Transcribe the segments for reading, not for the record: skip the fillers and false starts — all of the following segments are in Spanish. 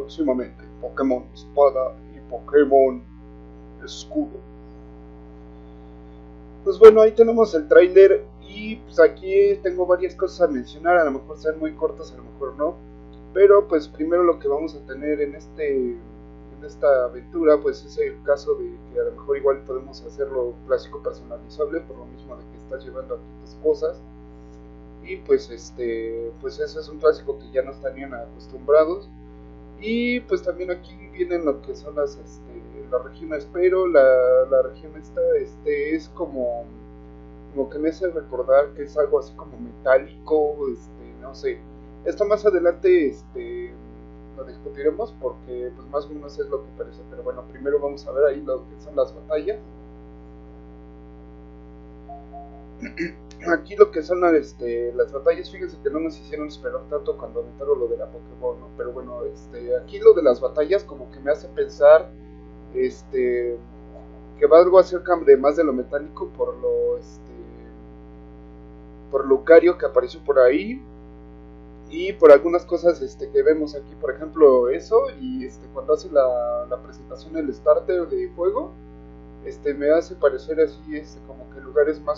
próximamente Pokémon Espada y Pokémon Escudo. Pues bueno, ahí tenemos el tráiler y pues aquí tengo varias cosas a mencionar, a lo mejor sean muy cortas, a lo mejor no, pero pues primero lo que vamos a tener en esta aventura pues es el caso de que a lo mejor igual podemos hacerlo clásico personalizable por lo mismo de que estás llevando aquí tus cosas y pues pues ese es un clásico que ya no estarían acostumbrados. Y pues también aquí vienen lo que son las regiones, pero la región esta es como que me hace recordar que es algo así como metálico, no sé. Esto más adelante lo discutiremos porque pues más o menos es lo que parece, pero bueno, primero vamos a ver ahí lo que son las batallas. Aquí lo que son las batallas, fíjense que no nos hicieron esperar tanto cuando aventaron lo de la Pokéball, ¿no? Pero bueno, aquí lo de las batallas como que me hace pensar que va algo acerca de más de lo metálico por Lucario que apareció por ahí y por algunas cosas que vemos aquí, por ejemplo eso y cuando hace la presentación el starter de fuego, me hace parecer así como que lugares más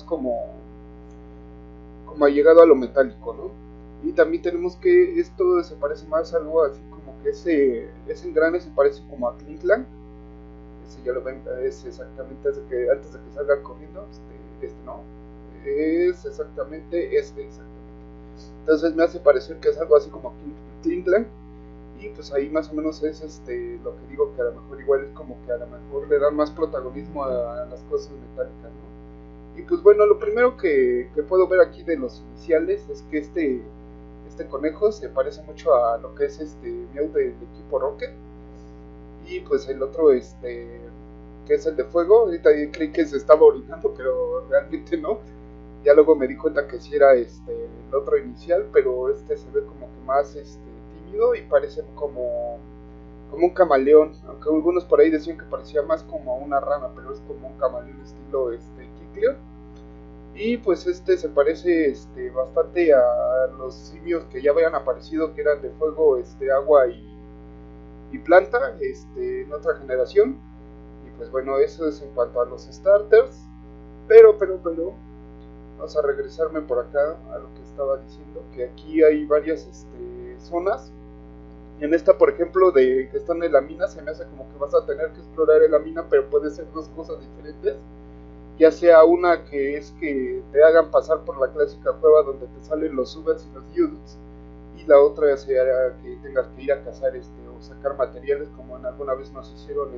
como ha llegado a lo metálico, ¿no? Y también tenemos que esto se parece más a algo así como que ese engrane se parece como a Klinklang. Ese ya lo ven, es exactamente antes de que salga corriendo, no, es exactamente exactamente. Entonces me hace parecer que es algo así como Klinklang. Y pues ahí más o menos es lo que digo que a lo mejor igual es como que a lo mejor le dan más protagonismo a las cosas metálicas, ¿no? Y pues bueno, lo primero que puedo ver aquí de los iniciales es que este conejo se parece mucho a lo que es Mew del equipo Rocket. Y pues el otro, que es el de fuego, ahorita creí que se estaba orinando, pero realmente no. Ya luego me di cuenta que sí era el otro inicial, pero se ve como que más tímido y parece como un camaleón, aunque algunos por ahí decían que parecía más como una rana, pero es como un camaleón estilo Kicleon. Y pues se parece bastante a los simios que ya habían aparecido, que eran de fuego, agua y planta, en otra generación. Y pues bueno, eso es en cuanto a los starters. Pero, vamos a regresarme por acá a lo que estaba diciendo, que aquí hay varias zonas. En esta, por ejemplo, de que están en la mina, se me hace como que vas a tener que explorar en la mina, pero puede ser dos cosas diferentes. Ya sea una que es que te hagan pasar por la clásica cueva donde te salen los subers y los yuds, y la otra sea que tengas que ir a cazar o sacar materiales como en alguna vez nos hicieron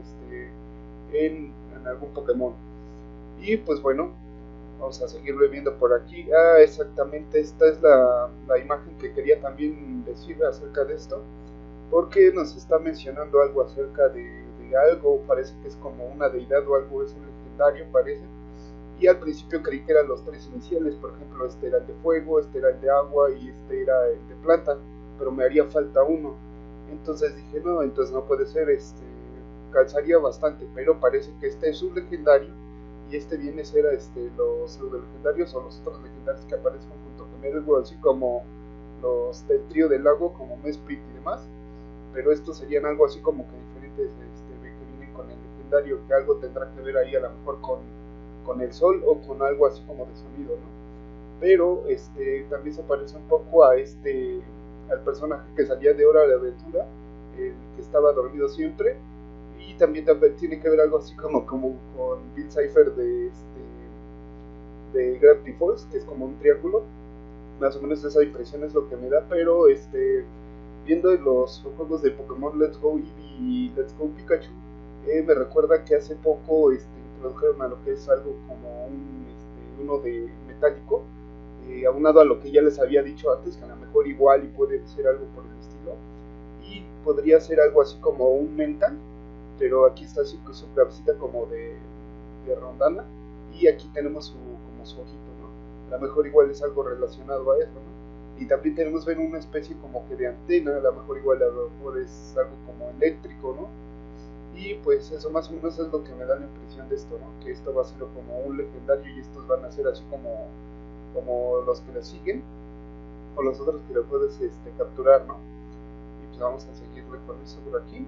en algún Pokémon. Y pues bueno, vamos a seguirlo viendo por aquí. Exactamente, esta es la imagen que quería también decir acerca de esto, porque nos está mencionando algo acerca de algo, parece que es como una deidad o algo, es un legendario, parece. Y al principio creí que eran los tres iniciales, por ejemplo, este era el de fuego, este era el de agua y este era el de planta, pero me haría falta uno. Entonces dije, no, entonces no puede ser, calzaría bastante, pero parece que este es un legendario y viene a ser los pseudo legendarios o los otros legendarios que aparecen junto con él, así como los del trío del lago, como Mesprit y demás, pero estos serían algo así como que diferentes, que vienen con el legendario, que algo tendrá que ver ahí a lo mejor con el sol o con algo así como de sonido, ¿no? Pero también se parece un poco a al personaje que salía de Hora de Aventura, el que estaba dormido siempre, y también tiene que ver algo así como con Bill Cipher de Gravity Falls, que es como un triángulo, más o menos esa impresión es lo que me da, pero viendo los juegos de Pokémon Let's Go Eevee y Let's Go Pikachu, me recuerda que hace poco introdujeron a lo que es algo como uno de metálico, aunado a lo que ya les había dicho antes, que a lo mejor igual y puede ser algo por el estilo, y podría ser algo así como un mental, pero aquí está su cabecita como de rondana, y aquí tenemos como su ojito, ¿no? A lo mejor igual es algo relacionado a eso, ¿no? Y también tenemos ver una especie como que de antena, a lo mejor igual a lo mejor es algo como eléctrico, ¿no? Y pues eso más o menos es lo que me da la impresión de esto, ¿no? Que esto va a ser como un legendario y estos van a ser así como los que le siguen o los otros que lo puedes capturar, ¿no? Y pues vamos a seguirle con eso por aquí.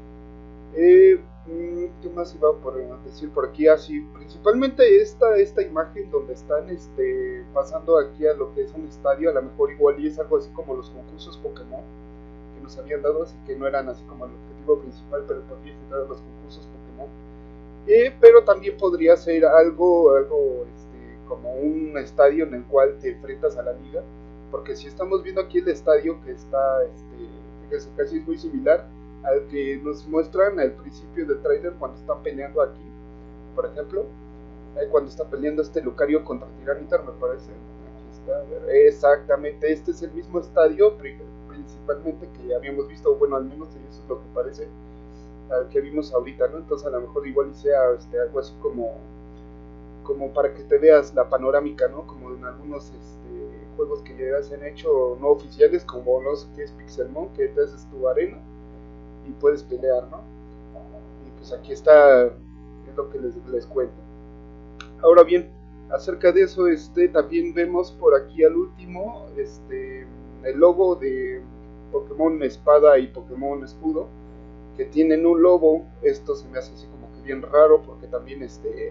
¿Qué más iba por decir por aquí? Así, principalmente esta imagen donde están pasando aquí a lo que es un estadio, a lo mejor igual y es algo así como los concursos Pokémon que nos habían dado, así que no eran así como el objetivo principal, pero podría ser los concursos Pokémon. Pero también podría ser algo como un estadio en el cual te enfrentas a la liga, porque si estamos viendo aquí el estadio que está, fíjense, casi es muy similar al que nos muestran al principio del trailer cuando están peleando aquí, por ejemplo, cuando está peleando Lucario contra Tiranitar, me parece. Aquí está, exactamente, este es el mismo estadio principalmente que habíamos visto, bueno, al menos eso es lo que parece al que vimos ahorita, ¿no? Entonces a lo mejor igual sea algo así como para que te veas la panorámica, ¿no? Como en algunos juegos que ya se han hecho no oficiales, como no sé qué es Pixelmon, que te haces tu arena y puedes pelear, ¿no? Y pues aquí está, es lo que les cuento. Ahora bien, acerca de eso, también vemos por aquí al último, el logo de Pokémon Espada y Pokémon Escudo, que tienen un lobo. Esto se me hace así como que bien raro, porque también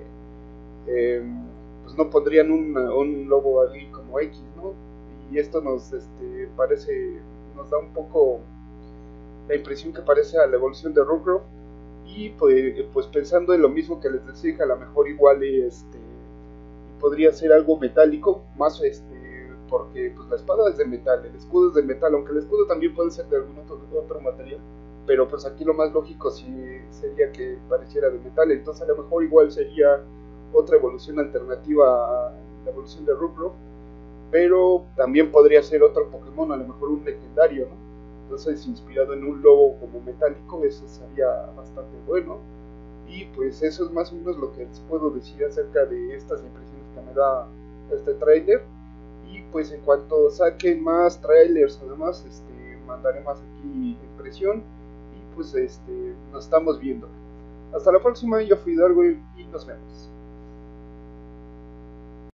pues no pondrían un lobo ahí como X, ¿no? Y esto nos nos da un poco la impresión que parece a la evolución de Rockruff. Y pues pensando en lo mismo que les decía, a lo mejor igual podría ser algo metálico, más porque pues la espada es de metal, el escudo es de metal, aunque el escudo también puede ser de algún otro material, pero pues aquí lo más lógico sí sería que pareciera de metal. Entonces a lo mejor igual sería otra evolución alternativa a la evolución de Rookruff, pero también podría ser otro Pokémon, a lo mejor un legendario, ¿no? Entonces inspirado en un lobo como metálico, eso sería bastante bueno. Y pues eso es más o menos lo que les puedo decir acerca de estas impresiones que me da este tráiler. Y pues en cuanto saquen más trailers, además mandaré más aquí impresión. Y pues nos estamos viendo. Hasta la próxima, yo fui Dargo y nos vemos.